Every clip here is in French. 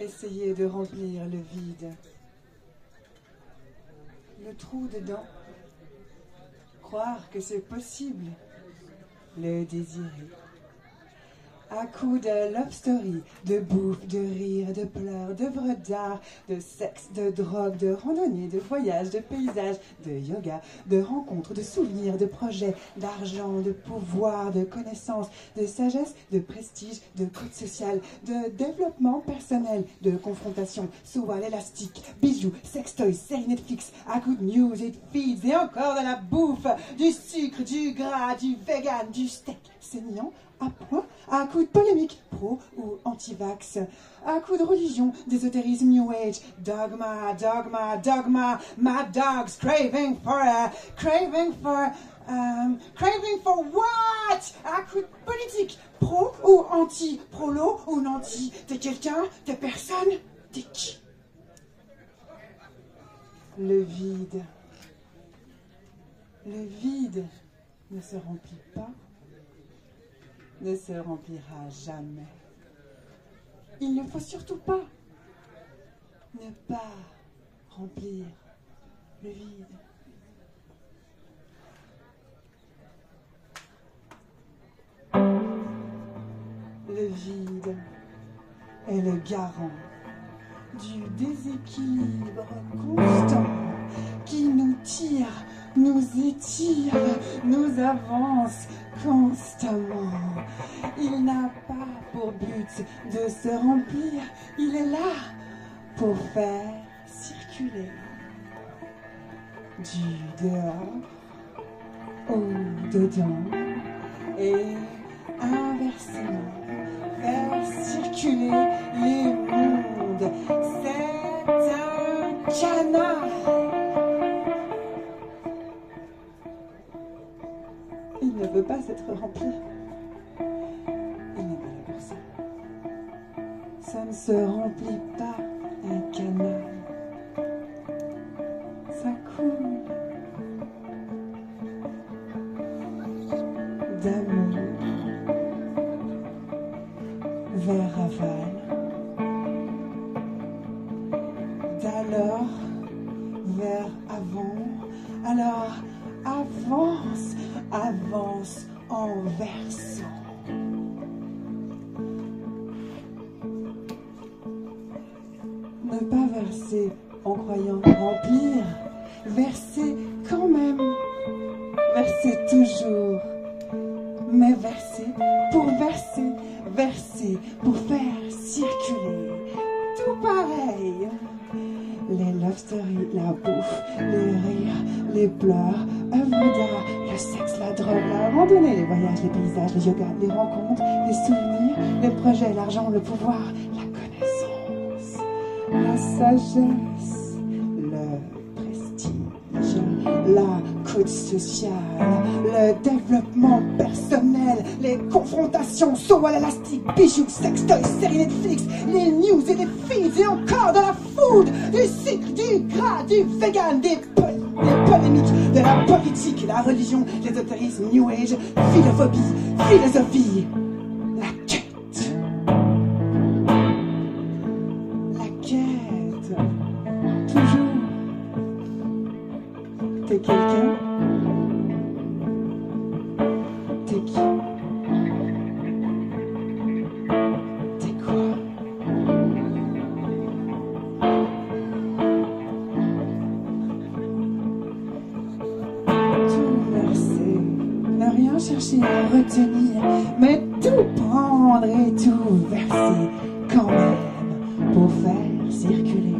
essayer de remplir le vide. Le trou dedans. Croire que c'est possible. Le désirer. À coups de love story, de bouffe, de rire, de pleurs, d'œuvres d'art, de sexe, de drogue, de randonnée, de voyage, de paysage, de yoga, de rencontres, de souvenirs, de projets, d'argent, de pouvoir, de connaissances, de sagesse, de prestige, de code social, de développement personnel, de confrontation, saut à l'élastique, bijoux, sextoys, série Netflix, à coups de news et de feeds, et encore de la bouffe, du sucre, du gras, du vegan, du steak saignant, à point, à coup de polémique, pro ou anti-vax, à coup de religion, d'ésotérisme New Age, dogma, dogma, dogma, mad dogs, craving for what? À coup de politique, pro ou anti, prolo ou nanti, t'es quelqu'un, t'es personne, t'es qui? Le vide. Le vide ne se remplit pas, ne se remplira jamais. Il ne faut surtout pas ne pas remplir le vide. Le vide est le garant du déséquilibre constant qui nous tire, nous étire, nous avance constamment. Il n'a pas pour but de se remplir, il est là pour faire circuler du dehors au dedans et inversement faire circuler les mondes. C'est un canal. Il ne veut pas être rempli. Il n'est pas là pour ça. Ça ne se remplit pas, un canal. Ça coule d'amour vers aval, d'alors vers avant, alors avance, avance en versant. Ne pas verser en croyant remplir, verser quand même, verser toujours, mais verser pour verser, verser pour faire circuler, tout pareil. Les love stories, la bouffe, les rires, les pleurs, œuvres d'art, le sexe, la drogue, la randonnée, les voyages, les paysages, les yogas, les rencontres, les souvenirs, les projets, l'argent, le pouvoir, la connaissance, la sagesse, le prestige, la cote sociale, le développement personnel, les confrontations, saut à l'élastique, bijoux, sextoys, série Netflix, les news et les feeds, et encore de la food, du sucre, du gras, du vegan, des polémiques, de la politique, la religion, l'ésotérisme, New Age, philosophie, la quête. La quête. Toujours. T'es quelqu'un? T'es qui? T'es quoi? Tout verser, ne rien chercher à retenir, mais tout prendre et tout verser quand même pour faire circuler.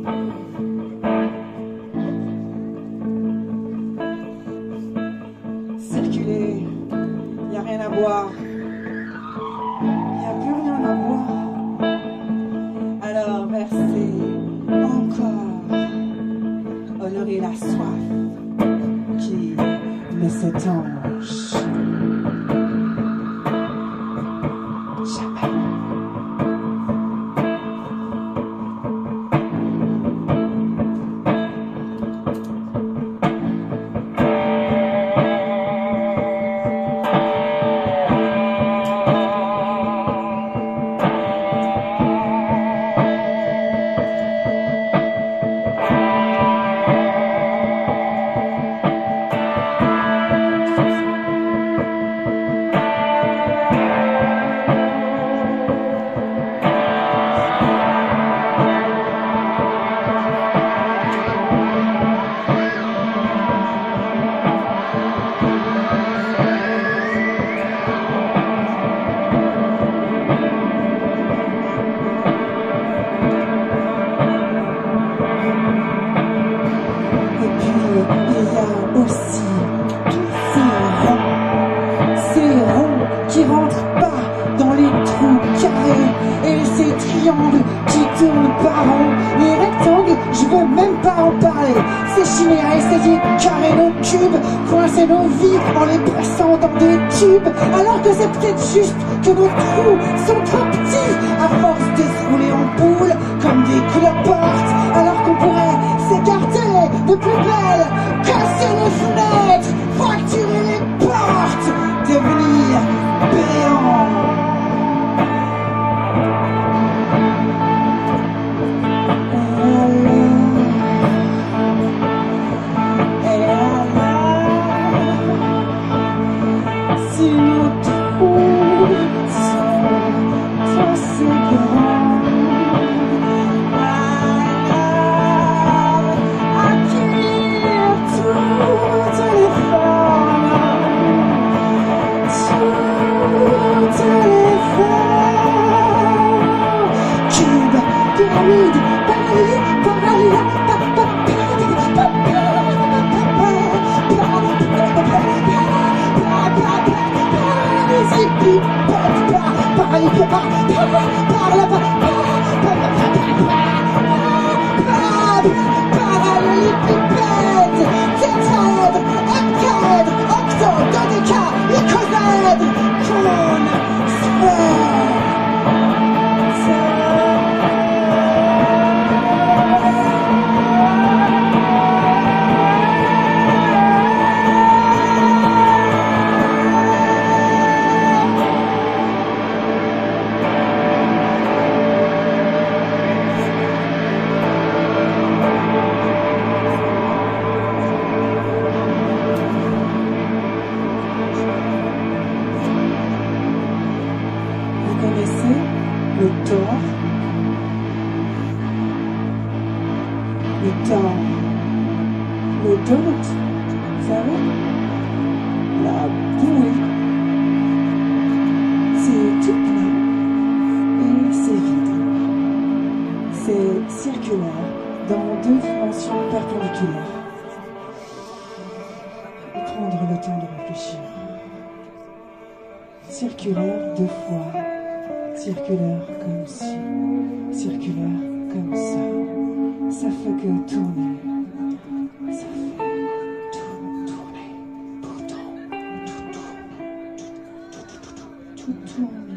Circuler, il n'y a rien à boire. Il n'y a plus rien à boire. Alors verser encore, honorer la soif qui ne s'étanche jamais. pas rond, ni rectangle, je veux même pas en parler. Ces chimères essayer de carrer nos cubes, coincer nos vies en les pressant dans des tubes, alors que c'est peut-être juste que nos trous sont trop petits, à force de se rouler en boule comme des cloportes, alors qu'on pourrait s'écarter de plus belle, casser les fenêtres, fracturer les portes, devenir béant. Circulaire deux fois, circulaire comme ci, circulaire comme ça. Ça fait que tourner, ça fait tourner, pourtant tout tourne, tout tourne,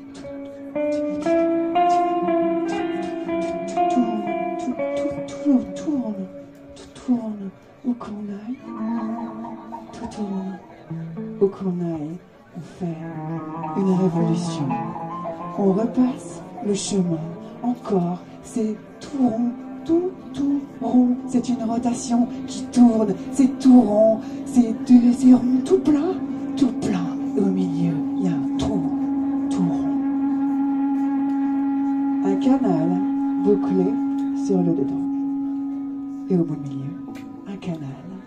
tout tourne, où qu'on aille, tout tourne, où qu'on aille. On fait une révolution. On repasse le chemin. Encore, c'est tout rond, tout rond. C'est une rotation qui tourne. C'est tout rond. C'est rond, tout plein. Et au milieu, il y a un trou, tout rond. Un canal bouclé sur le dedans. Et au bout du milieu, un canal.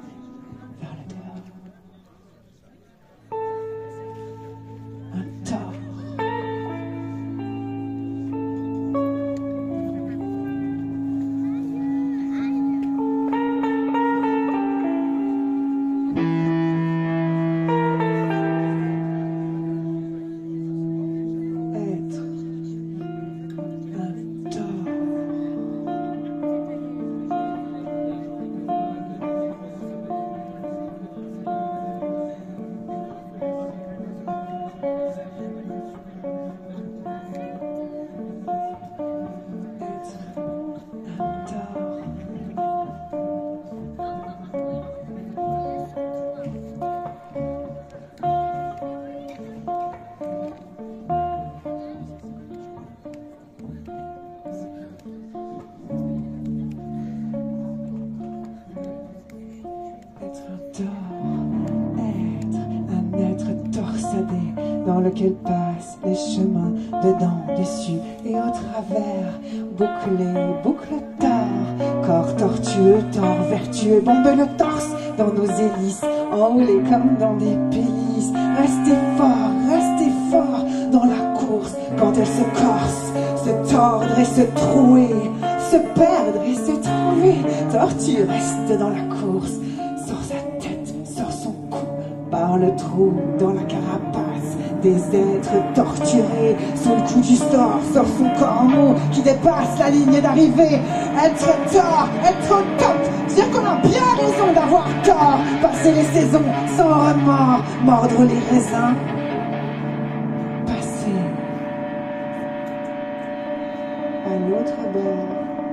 Dans lequel passent les chemins dedans, dessus et au travers, boucle-tard, corps tortueux, tort vertueux, bombe le torse dans nos hélices, enroulés comme dans des pélisses. Restez fort dans la course quand elle se corse, se tordre et se trouer, se perdre et se trouver. Tortue reste dans la course, sort sa tête, sort son cou, par le trou dans la carapace. Des êtres torturés sous le coup du sort, sur son corps mou qui dépasse la ligne d'arrivée. Être tort, être au top, dire qu'on a bien raison d'avoir tort. Passer les saisons sans remords, mordre les raisins. Passer à l'autre bord.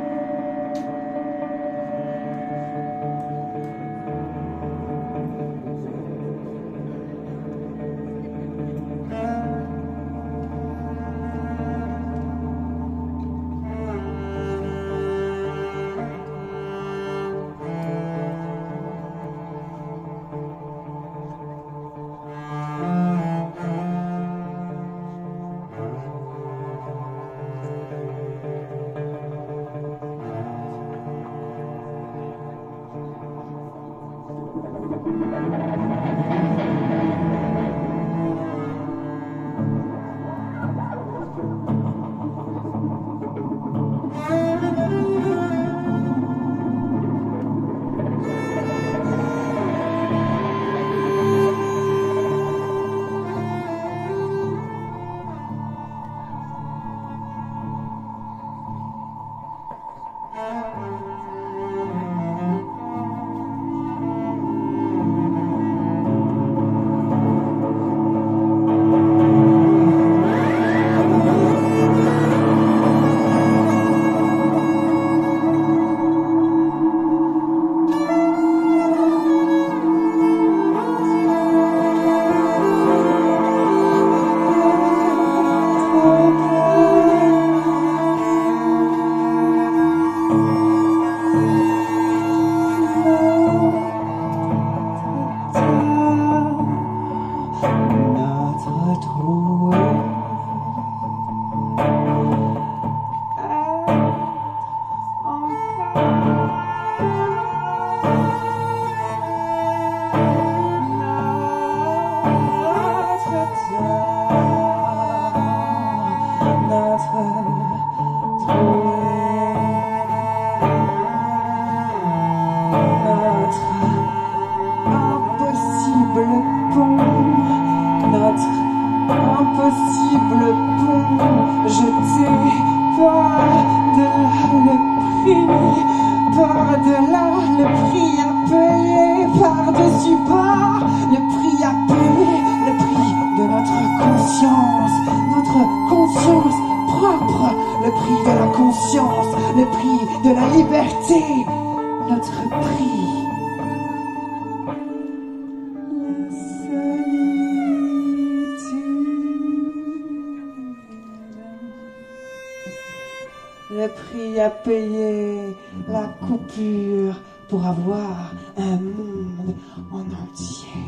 Le prix à payer, la coupure pour avoir un monde en entier.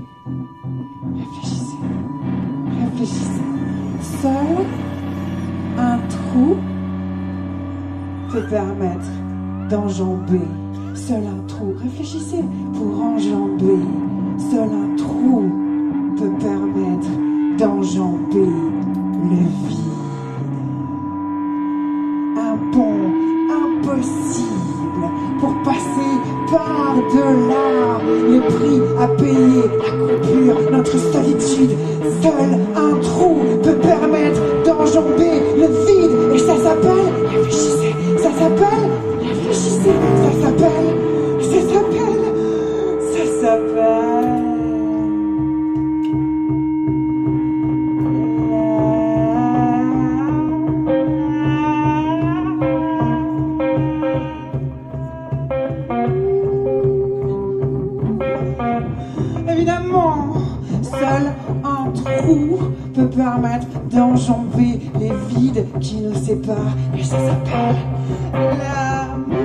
Réfléchissez, réfléchissez. Seul un trou peut permettre d'enjamber. Seul un trou, réfléchissez, pour enjamber. Seul un trou peut permettre d'enjamber le vide. Un pont impossible pour passer par-delà. Le prix à payer, la coupure, notre solitude. Seul un trou peut permettre d'enjamber le vide. Et ça s'appelle, réfléchissez, ça s'appelle, réfléchissez, ça s'appelle, ça s'appelle, ça s'appelle. Évidemment, seul un trou peut permettre d'enjamber les vides qui nous séparent. Et ça s'appelle l'amour.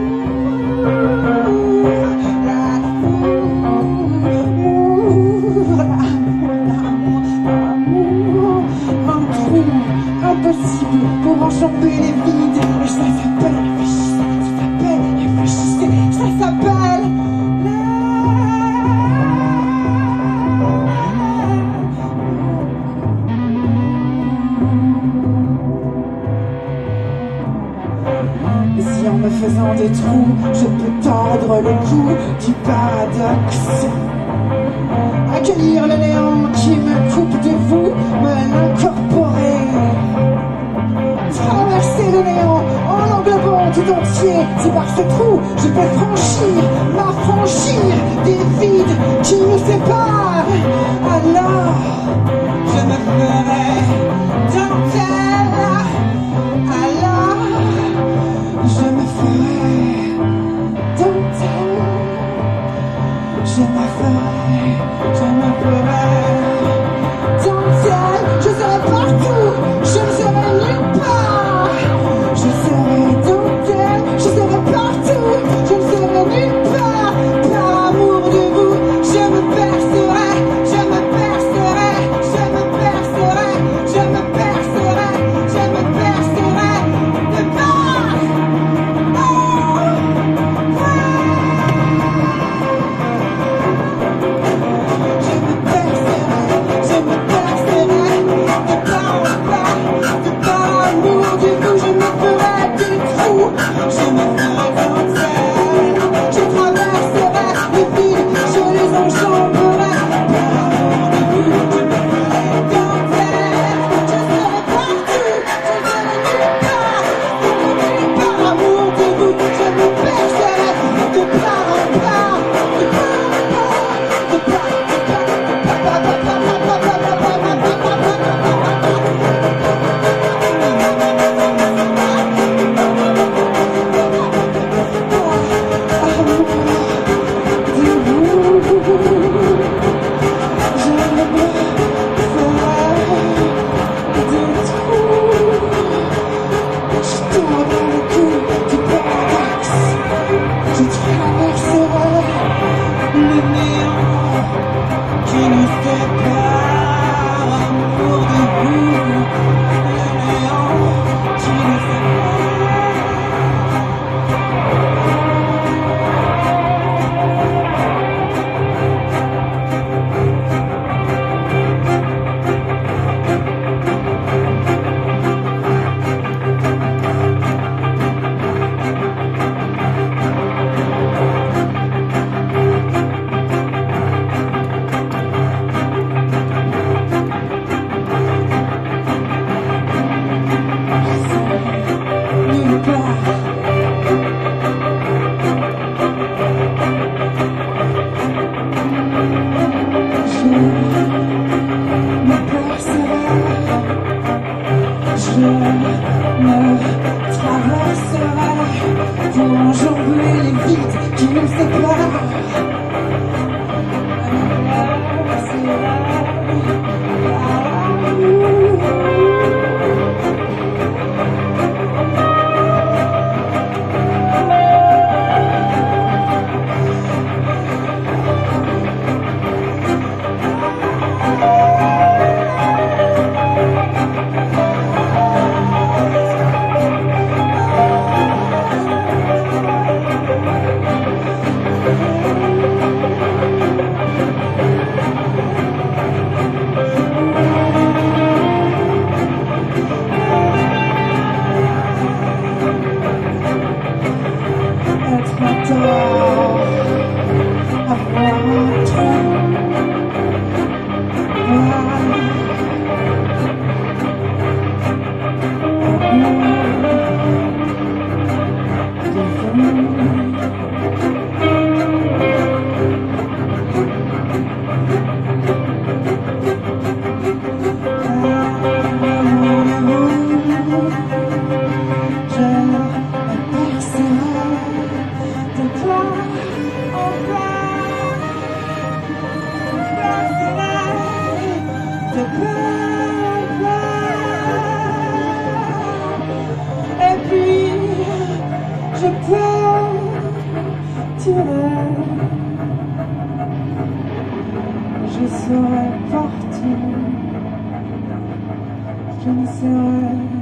Un trou impossible pour enjamber les vides. Et ça s'appelle, réfléchissez, ça s'appelle. Si en me faisant des trous, je peux tordre le cou du paradoxe, accueillir le néant qui me coupe de vous me l'incorporez. Traverser le néant en englobant tout entier. Si par ce trou je peux m'affranchir des vides qui nous séparent, alors je me ferai dentelle. Alors je me ferai dentelle. Je me ferai dentelle. Je serai partout, je ne serai nulle part. Je serai dentelle, je serai partout, je ne serai nulle part. Par amour de vous, je me percerai, je me percerai, je me percerai, je me percerai, je me percerai de part. Je serai partout, je ne serai